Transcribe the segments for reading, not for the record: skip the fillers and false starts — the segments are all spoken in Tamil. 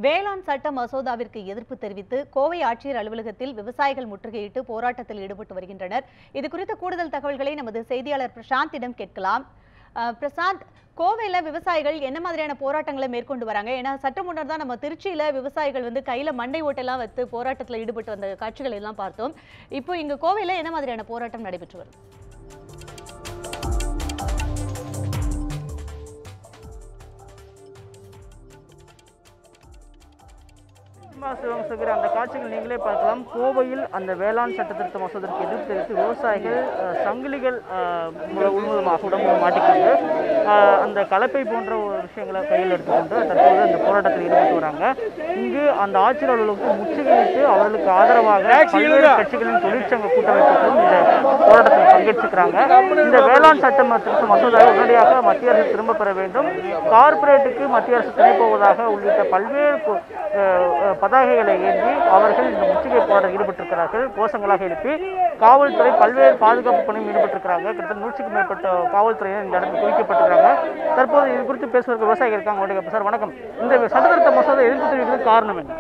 வேளாண் சட்ட மசோதாவிற்கு எதிர்ப்பு தெரிவித்து கோவை ஆட்சியர் அலுவலகத்தில் விவசாயிகள் முற்றுகையிட்டு போராட்டத்தில் ஈடுபட்டு வருகின்றனர். இது குறித்த கூடுதல் தகவல்களை நமது செய்தியாளர் பிரசாந்திடம் கேட்கலாம். பிரசாந்த், கோவையில விவசாயிகள் என்ன மாதிரியான போராட்டங்களை மேற்கொண்டு வராங்க? ஏன்னா சற்று முன்னர் தான் நம்ம திருச்சியில விவசாயிகள் கையில மண்டை ஓட்டெல்லாம் வைத்து போராட்டத்தில் ஈடுபட்டு வந்த காட்சிகள் எல்லாம் பார்த்தோம். இப்போ இங்க கோவையில என்ன மாதிரியான போராட்டம் நடைபெற்று வருது? அந்த காட்சிகள் நீங்களே பார்க்கலாம். கோவையில் அந்த வேளாண் சட்ட திருத்த மசோதாவிற்கு எதிர்ப்பு தெரிவித்து விவசாயிகள் சங்கிலிகள் உள்முதமாக உடம்பு மாட்டிக்கொண்டு அந்த கலப்பை போன்ற விஷயங்களை கையில் எடுத்துக்கொண்டு தற்போது அந்த போராட்டத்தில் ஈடுபட்டு வராங்க. இங்கு அந்த ஆட்சியர் அலுவலகத்தை முற்றுகையிட்டு அவர்களுக்கு ஆதரவாக பல்வேறு கட்சிகளின் தொழிற்சங்க கூட்டமைப்புகளும் இந்த போராட்டத்தில் பங்கேற்றுக்கிறாங்க. இந்த வேளாண் சட்ட திருத்த மசோதாவை உடனடியாக மத்திய அரசு திரும்ப பெற வேண்டும், கார்ப்பரேட்டுக்கு மத்திய அரசு துணை போவதாக உள்ளிட்ட பல்வேறு பதாகைகளை ஏந்தி அவர்கள் இந்த முற்றுகை போராட்டத்தில் ஈடுபட்டிருக்கிறார்கள். கோஷங்களாக எழுப்பி காவல்துறை பல்வேறு பாதுகாப்பு பணியும் ஈடுபட்டிருக்கிறாங்க. கிட்டத்தட்ட 100க்கும் மேற்பட்ட காவல்துறையினர் இந்த இடத்தில் குவிக்கப்பட்டிருக்கிறாங்க. தற்போது இது குறித்து பேசுவதற்கு விவசாயிகள் இருக்காங்க. சார் வணக்கம். இந்த சட்டத்திருத்த மசோதா எதிர்ப்பு தெரிவிக்கிறது காரணம் என்ன?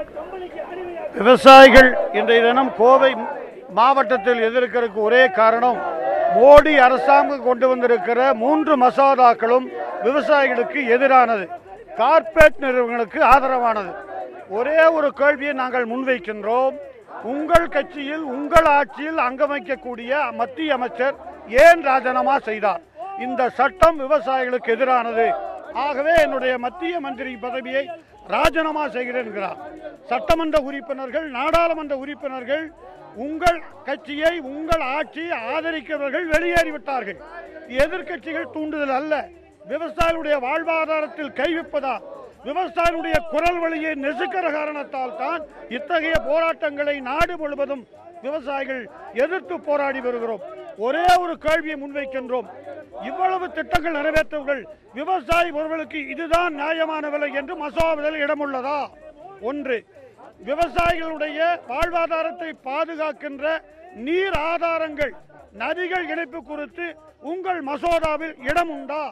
விவசாயிகள் இன்றைய தினம் கோவை மாவட்டத்தில் எதிர்க்கிறதுக்கு ஒரே காரணம், மோடி அரசாங்கம் கொண்டு வந்திருக்கிற 3 மசோதாக்களும் விவசாயிகளுக்கு எதிரானது, கார்ப்பரேட் நிறுவனங்களுக்கு ஆதரவானது. ஒரே ஒரு கேள்வியை நாங்கள் முன்வைக்கின்றோம். உங்கள் கட்சியில் உங்கள் ஆட்சியில் அங்கம் வகிக்கக்கூடிய மத்திய அமைச்சர் ஏன் ராஜினாமா செய்தார்? இந்த சட்டம் விவசாயிகளுக்கு எதிரானது, ஆகவே என்னுடைய மத்திய மந்திரி பதவியை ராஜினாமா செய்கிறேன் என்கிறார். சட்டமன்ற உறுப்பினர்கள், நாடாளுமன்ற உறுப்பினர்கள் உங்கள் கட்சியை உங்கள் ஆட்சியை ஆதரிக்கிறவர்கள் வெளியேறிவிட்டார்கள். எதிர்கட்சிகள் தூண்டுதல் அல்ல, விவசாயிகளுடைய வாழ்வாதாரத்தில் கை வைப்பதா, விவசாயிகளுடைய குரல் வழியை நெசுக்கிற காரணத்தால் தான் இத்தகைய போராட்டங்களை நாடு முழுவதும் விவசாயிகள் எதிர்த்து போராடி வருகிறோம். ஒரே ஒரு கேள்வியை முன்வைக்கின்றோம். இவ்வளவு திட்டங்கள் நிறைவேற்றவர்கள் விவசாயி ஒருவர்களுக்கு இதுதான் நியாயமான விலை என்று மசோதாவில் இடமுள்ளதா? ஒன்று, விவசாயிகளுடைய வாழ்வாதாரத்தை பாதுகாக்கின்ற நீர் ஆதாரங்கள், நதிகள் இணைப்பு குறித்து உங்கள் மசோதாவில் இடம் உண்டா?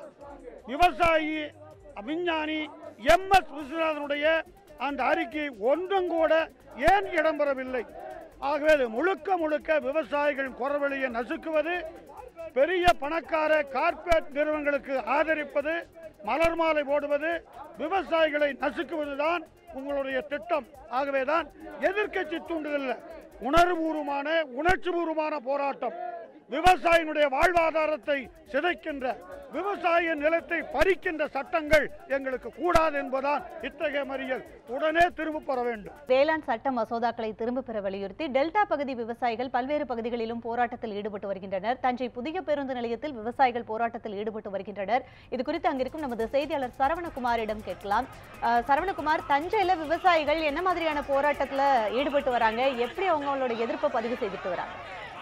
விவசாயி விஞ்ஞானி MS விஸ்வநாதனுடைய அந்த அறிக்கை ஒன்றும் கூட ஏன் இடம்பெறவில்லை? ஆகவே முழுக்க விவசாயிகள் குரவழியை நசுக்குவது, பெரிய பணக்கார கார்ப்பரேட் நிறுவனங்களுக்கு ஆதரிப்பது, மலர் மாலை போடுவது, விவசாயிகளை நசுக்குவதுதான் உங்களுடைய திட்டம். ஆகவேதான் எதிர்க்கட்சி தூண்டுதல் உணர்வுபூர்வமான உணர்ச்சி பூர்வமான போராட்டம், விவசாயினுடைய வாழ்வாதாரத்தை சிதைக்கின்ற, விவசாய நிலத்தை பறிக்கின்ற சட்டங்கள் எங்களுக்கு கூடாது என்பதால் இத்தகைய மறியல் உடனே திரும்ப பெற வேண்டும். வேளாண் சட்ட மசோதாக்களை திரும்ப பெற வலியுறுத்தி டெல்டா பகுதி விவசாயிகள் பல்வேறு பகுதிகளிலும் போராட்டத்தில் ஈடுபட்டு வருகின்றனர். தஞ்சை புதிய பேருந்து நிலையத்தில் விவசாயிகள் போராட்டத்தில் ஈடுபட்டு வருகின்றனர். இது குறித்து அங்கிருக்கும் நமது செய்தியாளர் சரவணகுமாரிடம் கேட்கலாம். சரவணகுமார், தஞ்சையில விவசாயிகள் என்ன மாதிரியான போராட்டத்தில் ஈடுபட்டு வராங்க? எப்படி அவங்களோட எதிர்ப்பை பதிவு செய்துட்டு வராங்க?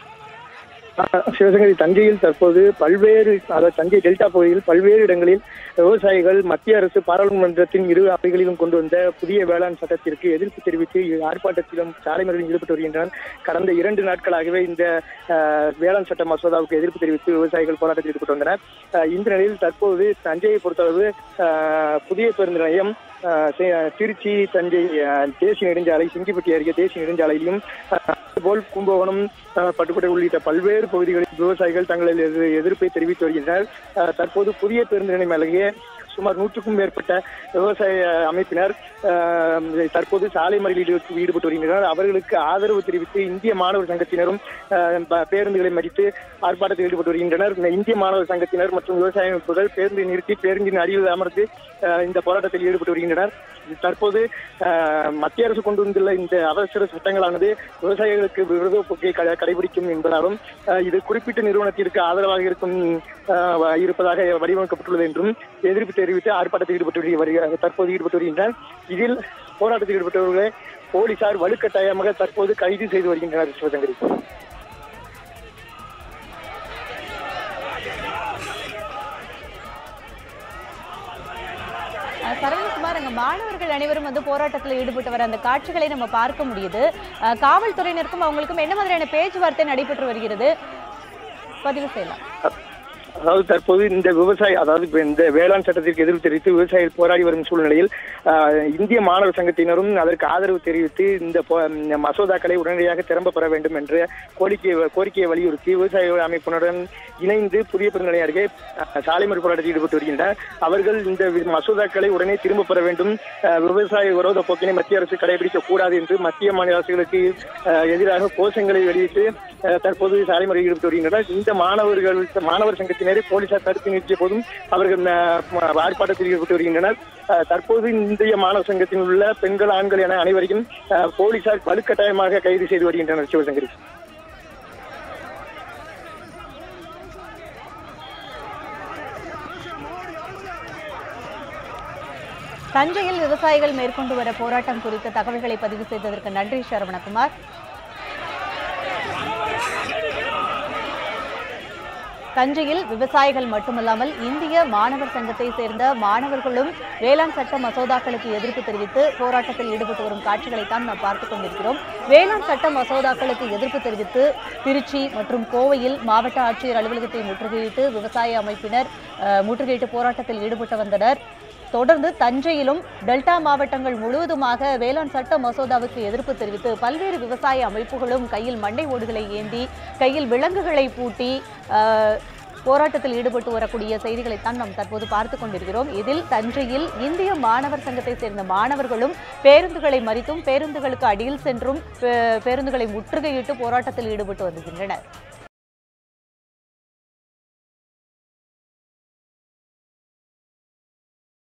சிவசங்கரி, தஞ்சையில் தற்போது பல்வேறு, அதாவது தஞ்சை டெல்டா பகுதியில் பல்வேறு இடங்களில் விவசாயிகள் மத்திய அரசு பாராளுமன்றத்தின் 2 அவைகளிலும் கொண்டு வந்த புதிய வேளாண் சட்டத்திற்கு எதிர்ப்பு தெரிவித்து ஆர்ப்பாட்டத்திலும் சாலை மறியலிலும் ஈடுபட்டு வருகின்றனர். கடந்த 2 நாட்களாகவே இந்த வேளாண் சட்ட மசோதாவுக்கு எதிர்ப்பு தெரிவித்து விவசாயிகள் போராட்டத்தில் ஈடுபட்டு வந்தனர். இந்த நிலையில் தற்போது தஞ்சையை பொறுத்தளவு புதிய பேருந்து நிலையம், திருச்சி தஞ்சை தேசிய நெடுஞ்சாலை, சிங்கிப்பட்டி அருகே தேசிய நெடுஞ்சாலையிலும் போல் கும்பகோணம், பட்டுக்கோட்டை உள்ளிட்ட பல்வேறு பகுதிகளில் விவசாயிகள் தங்களின் எதிர்ப்பை தெரிவித்து வருகின்றனர். தற்போது புதிய பேருந்து நிலையம் அருகே சுமார் 100க்கும் மேற்பட்ட விவசாய அமைப்பினர் தற்போது சாலை மறியலில் ஈடுபட்டு வருகின்றனர். அவர்களுக்கு ஆதரவு தெரிவித்து இந்திய மாணவர் சங்கத்தினரும் பேருந்துகளை மறித்து ஆர்ப்பாட்டத்தில் ஈடுபட்டு வருகின்றனர். இந்திய மாணவர் சங்கத்தினர் மற்றும் விவசாய அமைப்புகள் பேருந்தை நிறுத்தி பேருந்தின் அடியில் அமர்ந்து இந்த போராட்டத்தில் ஈடுபட்டு வருகின்றனர். தற்போது மத்திய அரசு கொண்டு வந்துள்ள இந்த அவசர சட்டங்களானது விவசாயிகளுக்கு விரோத போக்கை கடைபிடிக்கும் என்பதாலும் இது குறிப்பிட்ட நிறுவனத்திற்கு ஆதரவாக இருப்பதாக வடிவமைக்கப்பட்டுள்ளது என்றும் எதிர்ப்பு தெரிவித்து ஆர்ப்பாட்டத்தில் தற்போது ஈடுபட்டு வருகின்றனர். இதில் போராட்டத்தில் ஈடுபட்டவர்களை போலீசார் வலுக்கட்டாயமாக தற்போது கைது செய்து வருகின்றனர். சிவசங்கரி, சரவணகுமார், அங்க மாணவர்கள் அனைவரும் போராட்டத்தில் ஈடுபட்டு வர அந்த காட்சிகளை நம்ம பார்க்க முடியுது. காவல்துறையினருக்கும் அவங்களுக்கும் என்ன மாதிரியான பேச்சுவார்த்தை நடைபெற்று வருகிறது? பதிவு செய்யலாம். அதாவது தற்போது இந்த இந்த வேளாண் சட்டத்திற்கு எதிர்ப்பு தெரிவித்து விவசாயிகள் போராடி வரும் சூழ்நிலையில் இந்திய மாணவர் சங்கத்தினரும் அதற்கு ஆதரவு தெரிவித்து இந்த மசோதாக்களை உடனடியாக திரும்ப பெற வேண்டும் என்ற கோரிக்கையை வலியுறுத்தி விவசாயிகள் அமைப்பினருடன் இணைந்து புதிய பெருநிலை அருகே சாலை மறியல் போராட்டத்தில் ஈடுபட்டு வருகின்றனர். அவர்கள் இந்த மசோதாக்களை உடனே திரும்ப பெற வேண்டும், விவசாய விரோத போக்கினை மத்திய அரசு கடைபிடிக்க கூடாது என்று மத்திய மாநில அரசுகளுக்கு எதிராக கோஷங்களை வெளியிட்டு தற்போது சாலை மறியலில் ஈடுபட்டு வருகின்றனர். இந்த மாணவர் சங்கத்தினரை போலீசார் தடுத்து நிறுத்திய போதும் அவர்கள் ஆர்ப்பாட்டத்தில் ஈடுபட்டு வருகின்றனர். தற்போது இந்திய மாணவர் சங்கத்தில் உள்ள பெண்கள் ஆண்கள் என அனைவரையும் போலீசார் வலுக்கட்டாயமாக கைது செய்து வருகின்றனர். சிவசங்கரி. தஞ்சையில் விவசாயிகள் மேற்கொண்டு வர போராட்டம் குறித்த தகவல்களை பதிவு செய்ததற்கு நன்றி சரவணகுமார். தஞ்சையில் விவசாயிகள் மட்டுமல்லாமல் இந்திய மாணவர் சங்கத்தை சேர்ந்த மாணவர்களும் வேளாண் சட்ட மசோதாக்களுக்கு எதிர்ப்பு தெரிவித்து போராட்டத்தில் ஈடுபட்டு வரும் காட்சிகளைத்தான் நாம் பார்த்துக் கொண்டிருக்கிறோம். வேளாண் சட்ட மசோதாக்களுக்கு எதிர்ப்பு தெரிவித்து திருச்சி மற்றும் கோவையில் மாவட்ட ஆட்சியர் அலுவலகத்தை முற்றுகையிட்டு விவசாய அமைப்பினர் முற்றுகையிட்டு போராட்டத்தில் ஈடுபட்டு வந்தனர். தொடர்ந்து தஞ்சையிலும் டெல்டா மாவட்டங்கள் முழுவதுமாக வேளாண் சட்ட மசோதாவுக்கு எதிர்ப்பு தெரிவித்து பல்வேறு விவசாய அமைப்புகளும் கையில் மண்டை ஓடுகளை ஏந்தி கையில் விலங்குகளை பூட்டி போராட்டத்தில் ஈடுபட்டு வரக்கூடிய செய்திகளைத்தான் நாம் தற்போது பார்த்துக் கொண்டிருக்கிறோம். இதில் தஞ்சையில் இந்திய மாணவர் சங்கத்தை சேர்ந்த மாணவர்களும் பேருந்துகளை மறித்தும் பேருந்துகளுக்கு அடியில் சென்றும் பேருந்துகளை முற்றுகையிட்டு போராட்டத்தில் ஈடுபட்டு வருகின்றனர்.